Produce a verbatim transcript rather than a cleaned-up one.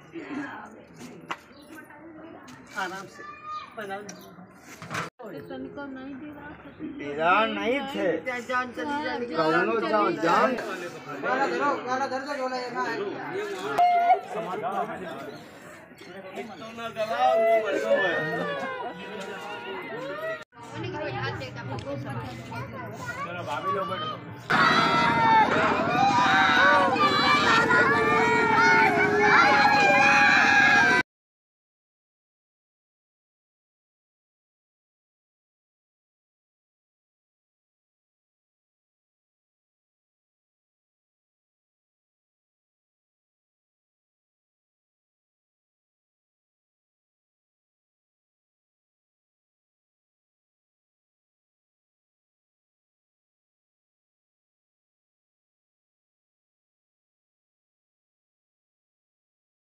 आराम से तेरा नहीं थे जान चली जाने कौनो जान जान गाना धरो गाना धर के बोला ये ना तो ना दबाओ वो मर गया चलो भाभी लोग बैठो